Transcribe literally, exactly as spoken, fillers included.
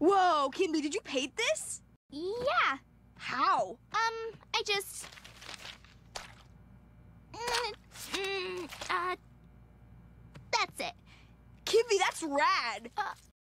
Whoa, Kinley, did you paint this? Yeah. How? Um, I just... Mm, mm, uh, that's it. Kinley, that's rad. Uh,